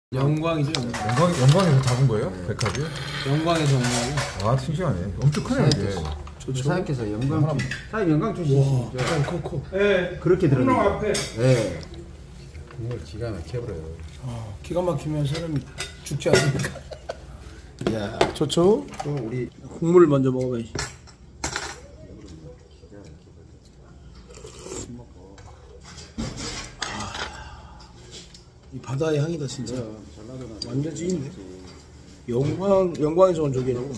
영광이죠. 영광에서 잡은 거예요? 네. 백합이? 영광에서 온 거고. 아, 싱싱하네. 엄청 크네, 이게. 사장님께서 영광, 사장님 영광 주시죠. 커. 네. 그렇게 들었네요. 앞에. 네. 국물 기가 막혀버려요. 기가 막히면 사람이 죽지 않습니까? 이야, 좋죠? 또 우리 국물을 먼저 먹어봐야지. 이 바다의 향이다 진짜. 완전 찐인데. 영광에서 온 조개라고.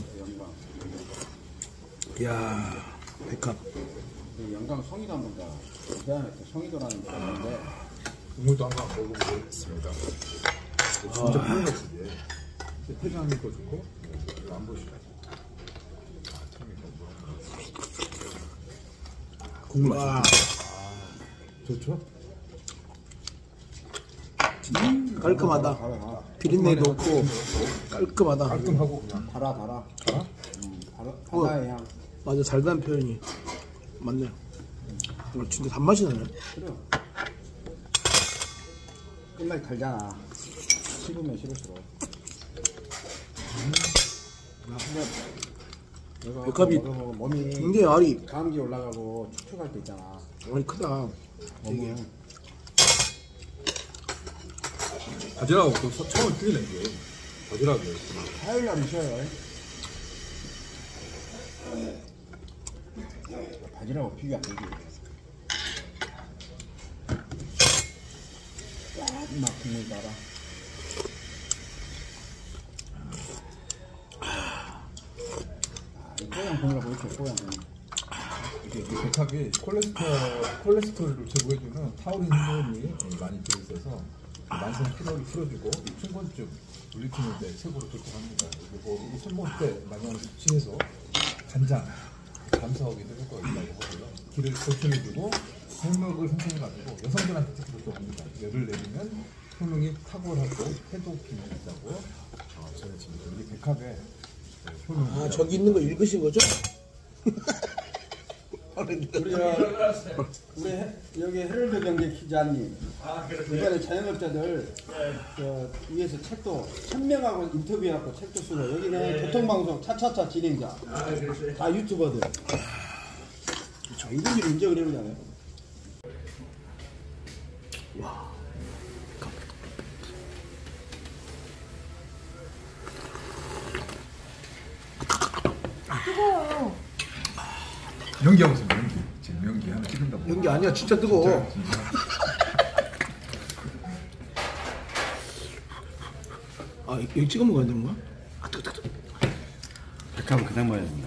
이야, 백합. 영광 송이도 한번 가. 그다음에 또 송이도라는 게 있는데 국물도 한번 먹어보겠습니다. 진짜 편한 거 같은데. 해장하는 거 좋고, 이거 안 보시죠? 국물 맛있다. 좋죠? 깔끔하다. 비린내도 없고 깔끔하다. 깔끔하고 그냥. 달아. 알아? 바다의 향. 맞아, 달다는 표현이 맞네요. 진짜 단맛이 나네. 그래. 끝나기 달잖아. 씹으면 씹을수록. 백합이 몸이 굉장히 알이 감기 올라가고 축축할 때 있잖아. 많이 크다. 되게. 바지락하고 또 처음에 틀리네, 이게. 바지락이. 화요일 날은 쉬어요. 바지락하고 비교 안 되지. 막 국물 따라. 뽀양 국물하고 이렇게 뽀양 국물. 이게 백합이 콜레스테롤을 제거해주는 타우린 성분이 많이 들어있어서 만성 피로를 풀어주고 층간증 물리치는 데 최고로 좋다고 합니다. 그리고 손목 때 많이 하는 수치에서 간장, 감사하기도 효과가 있다고 하고요. 기를 보충해주고 생명을 생성해가지고 여성들한테 특히 좋습니다. 열을 내리면 효능이 탁월하고 해독 기능이 있다고 전해집니다. 이게 백합의 효능. 저기 있는 거 읽으신 거죠? 우리 여기 헤럴드 경제 기자님 이번에 자영업자들 위에서 책도 1000명하고 인터뷰하고 책도 쓰고 여기는 교통방송 차차차 진행자 다 유튜버들 이분들이 인정을 해보잖아요. 연기하고 있습니다. 연기. 지금 연기 하나 찍는다고. 연기 아니야, 진짜 뜨거워. 진짜. 아, 여기 찍어 먹어야 되는 거야? 백합은 그냥 먹어야 됩니다.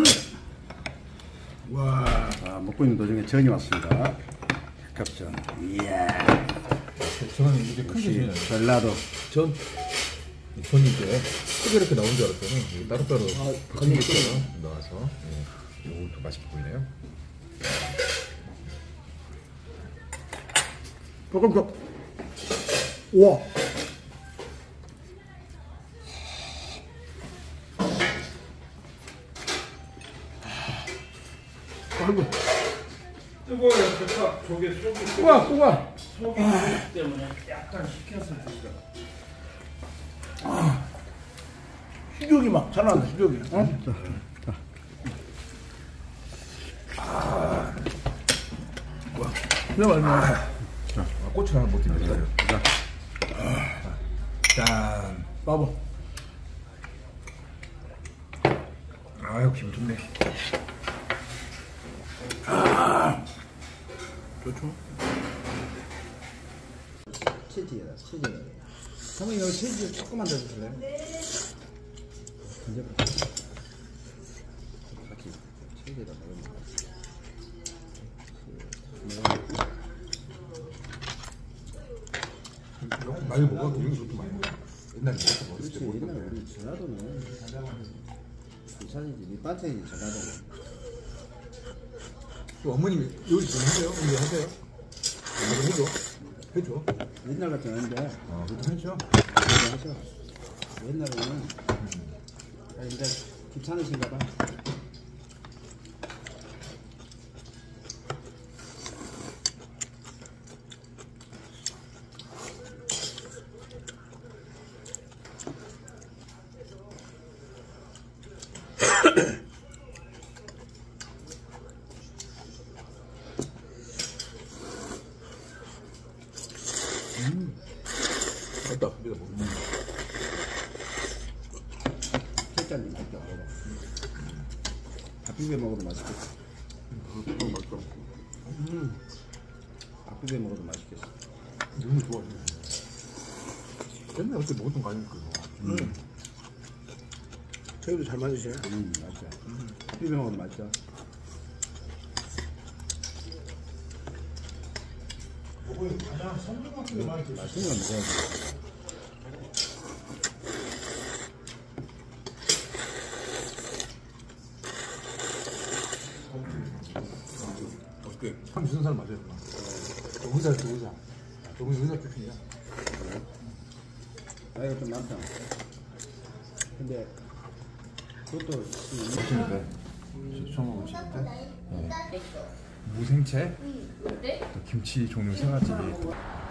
와, 먹고 있는 도중에 전이 왔습니다. 백합전. 이야. 저는 이게 큰 게 중요해요. 전라도. 전 전이 이제 크게 이렇게 나온 줄 알았더니 이게 따로따로 간이 나와서 이것도 맛있게 보이네요. 잠깐만. 우와. 아이고. 뜨거워요. 백합 조개 속이 우와. 속이 때문에 약간 식혀서 드시라. 식욕이 막 잘난다, 식욕이. 어? 와, 진짜 맛있네. 고추를 하나 못 드릴까요? 짠. 봐봐. 아, 역시 좋네. 좋죠. 치즈다, 치즈. 사모님 여기 치즈 조금만 더 주실래요? 이제 같이 치즈에다 넣으면 많이 먹어. 이런 것도 많이 먹어. 옛날에 먹었을 그렇지. 때 옛날에 우리 전라도는 부산이지 밑반찬이지 전라도는. 또 어머님이 요리 좀 하세요. 이제 하세요. 해줘. 옛날 같지 않은데 그것도 해줘. 하죠. 옛날에는 이제 귀찮으신가 봐. 맛있다. 비벼 먹으면. 셋짠님 맛있다. 먹어. 밥 비벼 먹어도 맛있겠어. 맛있다. 밥 비벼 먹어도 맛있겠어. 너무 좋아해. 옛날에 그때 먹었던 거 아닙니까? 새우도 잘 맞으시네. 맛있어. 밥 비벼 먹어도 맛있어. 맛있는 거 먹어야지. 어떻게 참 주는 사람 맞아요. 의자. 여기 의자 표현이야. 나이가 좀 많다. 근데 그것도 보시는데 처음 보시는데 무생채 또 김치 종류 세 가지